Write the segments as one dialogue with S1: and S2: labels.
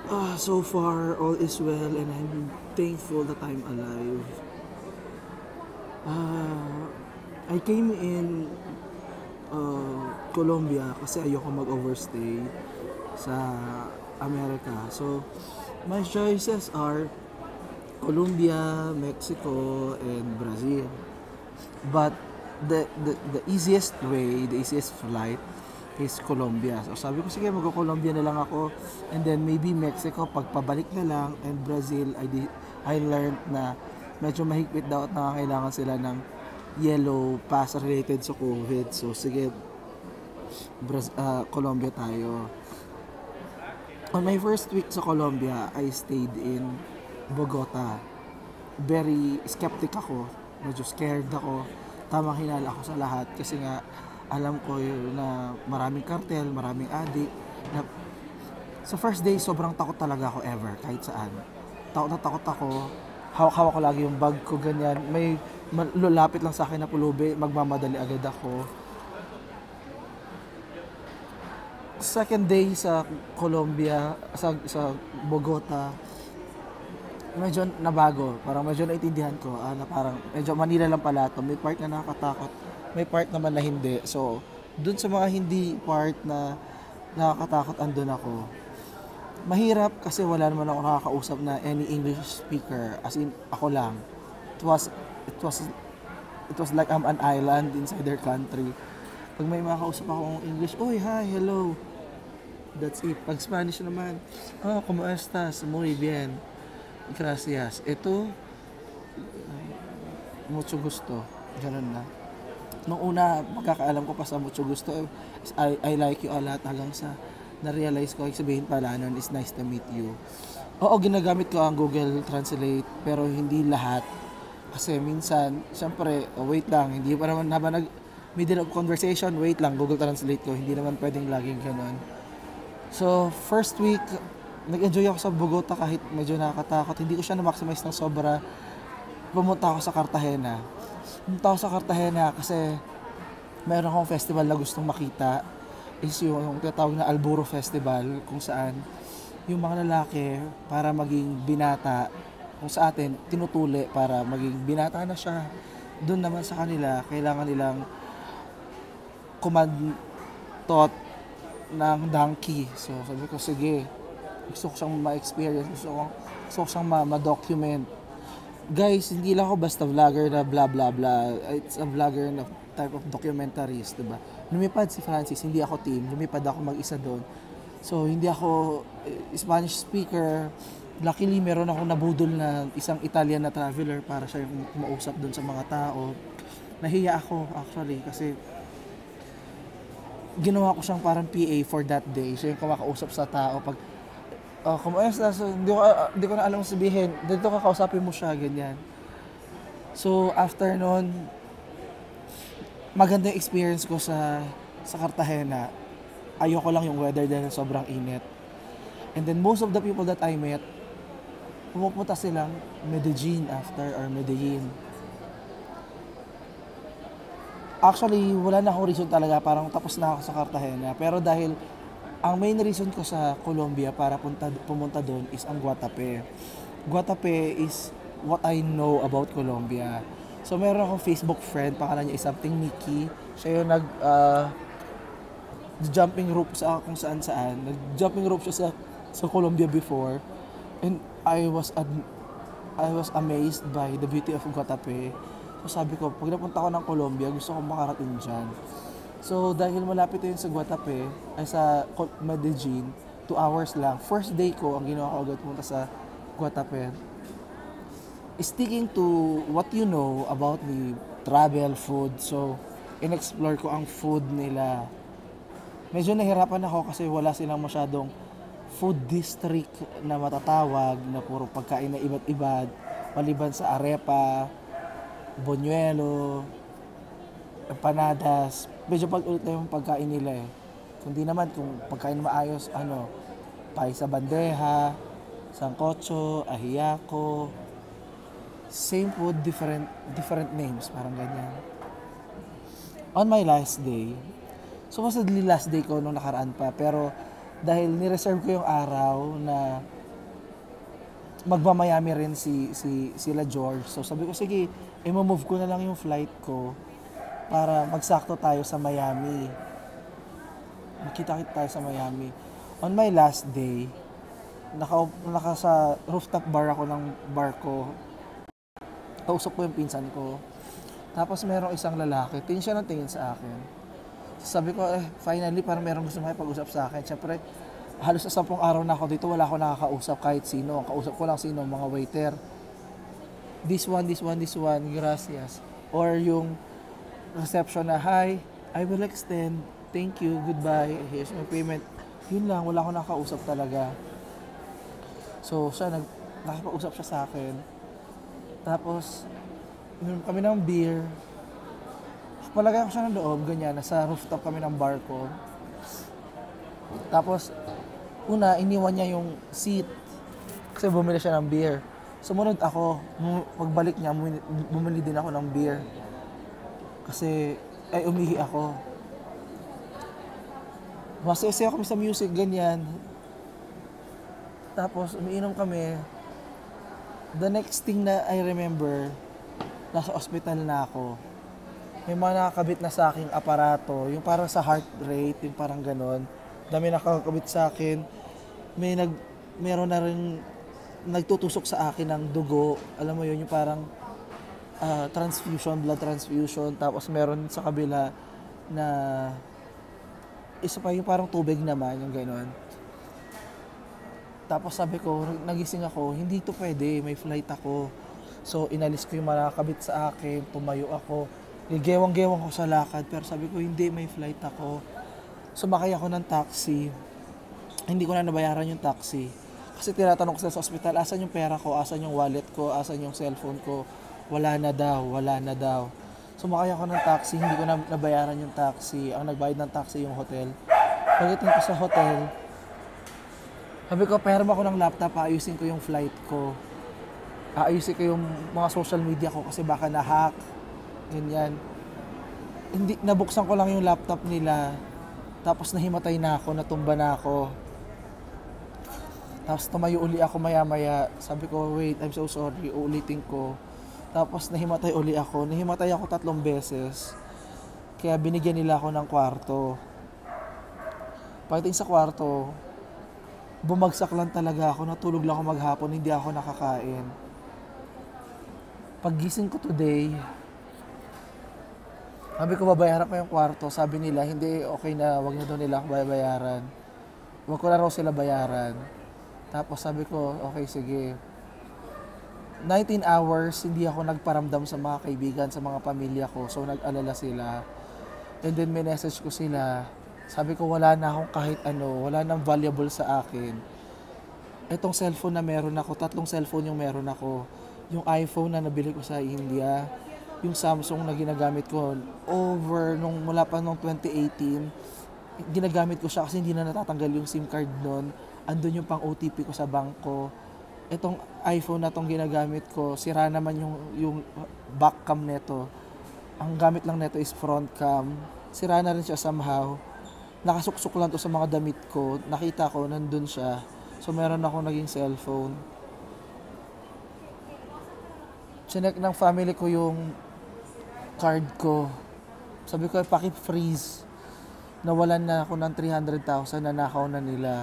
S1: So far, all is well, and I'm thankful that I'm alive. Uh, I came in Colombia kasi ayoko mag-overstay sa Amerika. So, my choices are Colombia, Mexico, and Brazil. But the easiest way, the easiest flight is Colombia. So sabi ko, sige, mag-Colombia na lang ako. And then maybe Mexico, pagpabalik na lang. And Brazil, I learned na medyo mahigpit daw at nakakailangan sila ng yellow pass related sa COVID. So sige, Colombia tayo. On my first week sa Colombia, I stayed in Bogota. Very skeptic ako. Medyo scared ako. Tamang hinala ako sa lahat kasi nga alam ko na maraming kartel, maraming adik. Na, sa first day, sobrang takot talaga ako ever, kahit saan. Takot na takot ako. Hawak-hawak ko lagi yung bag ko, ganyan. May lulapit lang sa akin na pulubi, magmamadali agad ako. Second day sa Colombia, sa Bogota, medyo nabago. Parang medyo naintindihan ko na parang medyo Manila lang pala to. May part na nakakatakot, may part naman na hindi. So, dun sa mga hindi part na nakakatakot, andun ako. Mahirap kasi wala naman ako nakakausap na any English speaker. As in, ako lang. It was, it was, it was like I'm an island inside their country. Pag may makakausap akong English, "Oy, hi, hello." That's it. Pag Spanish naman, "¿Cómo estás? Muy bien. Gracias. Ito, mucho gusto." Ganun na. Nung una, magkakaalam ko pa sa mucho gusto, I like you a lot, hanggang sa na-realize ko, sabihin pala nun is nice to meet you. Oo, ginagamit ko ang Google Translate, pero hindi lahat. Kasi minsan, syempre, wait lang, hindi pa naman habang middle of conversation, wait lang, Google Translate ko, hindi naman pwedeng laging ganun. So, first week, nag-enjoy ako sa Bogota kahit medyo nakakatakot. Hindi ko siya na-maximize ng sobra. Pumunta ako sa Cartagena. Pumunta ako sa Cartagena kasi mayroon akong festival na gustong makita. Is yung tinatawag na Alburo Festival, kung saan yung mga lalaki para maging binata, kung sa atin, tinutuli para maging binata na siya. Doon naman sa kanila, kailangan nilang kumantot ng donkey. So sabi ko, sige, gusto ko siyang ma-experience, gusto ko siyang ma-document. Guys, hindi lang ako basta vlogger na blah blah blah. It's a vlogger na type of documentaries, diba? Lumipad si Francis, hindi ako team, lumipad ako mag-isa doon. So hindi ako Spanish speaker. Luckily, meron akong nabudol na isang Italian na traveler para siya yung kumausap doon sa mga tao. Nahiya ako actually kasi ginawa ko siyang parang PA for that day. Siya yung kumakausap sa tao pag kumusta, so hindi ko na alam sabihin. Dito kakausapin mo siya, ganyan. So after nun, maganda yung experience ko sa Cartagena. Ayoko lang yung weather dahil sobrang init. And then most of the people that I met, pumupunta silang Medellin after, or Medellin. Actually, wala na akong reason talaga, parang tapos na ako sa Cartagena. Pero dahil ang main reason ko sa Colombia para pumunta doon is ang Guatapé. Guatapé is what I know about Colombia. So meron akong Facebook friend, pangalan niya is something Nikki. Siya yung jumping rope sa kung saan-saan. Nag-jumping rope siya sa Colombia before. And I was amazed by the beauty of Guatapé. So sabi ko, pag napunta ko ng Colombia, gusto kong makarating dyan. So dahil malapit yun sa Guatapé, ay sa Medellin, 2 hours lang. First day ko, ang ginawa ko agad pumunta sa Guatapé. Sticking to what you know about the travel, food. So, in-explore ko ang food nila. Medyo nahirapan ako kasi wala silang masyadong food district na matatawag, na puro pagkain na iba't iba, maliban sa arepa, buñuelo, empanadas. Medyo pag-ulit na yung pagkain nila eh. Kundi naman kung pagkain maayos, pay sa bandeja, sancocho, ahiako. Same food, different names, parang ganyan. On my last day, supposedly last day ko nung nakaraan pa, pero dahil ni-reserve ko yung araw na magma-Miami rin sila George. So sabi ko, sige, i-move ko na lang yung flight ko para magsakto tayo sa Miami. Magkita-kita tayo sa Miami. On my last day, naka sa rooftop bar ako ng bar ko. Kausap ko yung pinsan ko. Tapos merong isang lalaki, tingin siya ng tingin sa akin. Sabi ko, finally, parang merong gusto makipag-usap sa akin. Siyempre, halos sa 10 araw na ako dito, wala ako nakakausap kahit sino. Ang kausap ko lang sino, mga waiter. This one, gracias. Or yung reception na, hi, I will extend, thank you, goodbye, here's my payment. Yun lang, wala akong nakakausap talaga. So, nakipag-usap siya sa akin. Tapos, yun kami ng beer. Palagay ko siya ng loob, ganyan, nasa rooftop kami ng bar ko. Tapos, una, iniwan niya yung seat kasi bumili siya ng beer. Sumunod ako, pagbalik niya, bumili din ako ng beer. Kasi, umihi ako. Masaya kami sa music, ganyan. Tapos, umiinom kami. The next thing na I remember, nasa ospital na ako. May mga nakakabit na sa aking aparato, yung parang sa heart rate, yung parang ganon. Dami nakakabit sa akin. Meron na rin nagtutusok sa akin ng dugo. Alam mo yun, yung parang blood transfusion. Tapos meron sa kabila na isa pa yung parang tubig naman, yung ganon. Tapos sabi ko, nagising ako, hindi to pwede, may flight ako. So inalis ko yung nakakabit sa akin, tumayo ako. Gewang-gewang ko sa lakad, pero sabi ko, hindi, may flight ako. Sumakay ako ng taxi. Hindi ko na nabayaran yung taxi. Kasi tinatanong ko sa ospital, asan yung pera ko, asan yung wallet ko, asan yung cellphone ko. Wala na daw. Sumakay ako ng taxi, hindi ko na nabayaran yung taxi. Ang nagbayad ng taxi yung hotel. Pagdating ko sa hotel, sabi ko, pera ako ng laptop, aayusin ko yung flight ko. Aayusin ko yung mga social media ko kasi baka na-hack. Ganyan. Nabuksan ko lang yung laptop nila. Tapos nahimatay na ako, natumba na ako. Tapos tumayo uli ako maya-maya. Sabi ko, wait, I'm so sorry, uulitin ko. Tapos nahimatay uli ako. Nahimatay ako 3 beses. Kaya binigyan nila ako ng kwarto. Pagdating sa kwarto, bumagsak lang talaga ako. Natulog lang ako maghapon, hindi ako nakakain. Paggising ko today, sabi ko, babayaran ko yung kwarto. Sabi nila, hindi, okay na, wag na daw nila ako bayaran. Wag ko na raw sila bayaran. Tapos sabi ko, okay, sige. 19 hours, hindi ako nagparamdam sa mga kaibigan, sa mga pamilya ko. So, nag-alala sila. And then, message ko sila. Sabi ko, wala na akong kahit ano, wala nang valuable sa akin. Itong cellphone na meron ako, 3 cellphone yung meron ako. Yung iPhone na nabili ko sa India, yung Samsung na ginagamit ko mula pa nung 2018, ginagamit ko siya kasi hindi na natatanggal yung SIM card nun. Andun yung pang OTP ko sa bangko. Itong iPhone na tong ginagamit ko, sira naman yung back cam neto. Ang gamit lang neto is front cam. Sira na rin siya somehow. Nakasuksok lang to sa mga damit ko. Nakita ko, nandun siya. So meron ako naging cellphone. Chinek ng family ko yung card ko. Sabi ko, paki-freeze. Nawalan na ako ng 300,000 na nakaw na nila.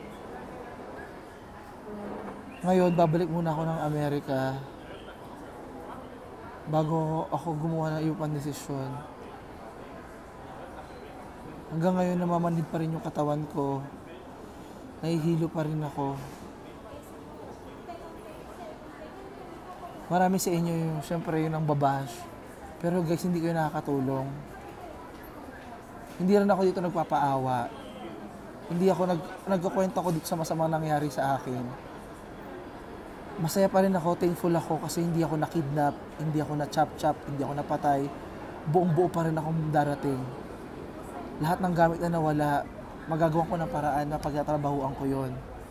S1: Ngayon, babalik muna ako ng Amerika bago ako gumawa ng ibang desisyon. Hanggang ngayon, namamanhid pa rin yung katawan ko. Nahihilo pa rin ako. Marami sa inyo yung, syempre, yun ang babash. Pero guys, hindi kayo nakakatulong. Hindi rin ako dito nagpapaawa. Hindi ako nagkukwento ko dito sa masamang nangyari sa akin. Masaya pa rin ako, thankful ako kasi hindi ako na-kidnap, hindi ako na-chop-chop, hindi ako napatay. Buong-buo pa rin akong darating. Lahat ng gamit na nawala, magagawa ko ng paraan na pagtatrabahuan ko yon.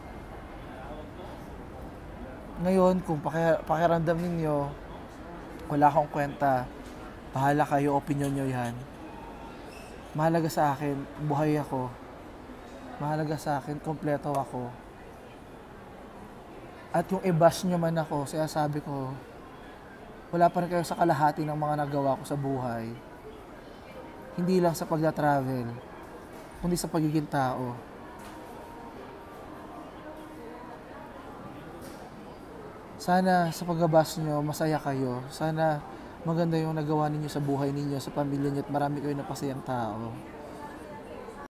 S1: Ngayon, kung pakiramdam ninyo, wala akong kwenta, bahala kayo, opinion nyo yan. Mahalaga sa akin, buhay ako. Mahalaga sa akin, kompleto ako. At yung i-bash nyo man ako, kaya sabi ko, wala pa rin kayo sa kalahati ng mga nagawa ko sa buhay. Hindi lang sa pagda-travel, kundi sa pagiging tao. Sana sa pag-bash nyo, masaya kayo. Sana maganda yung nagawa ninyo sa buhay ninyo, sa pamilya nyo, at marami kayo napasayang tao.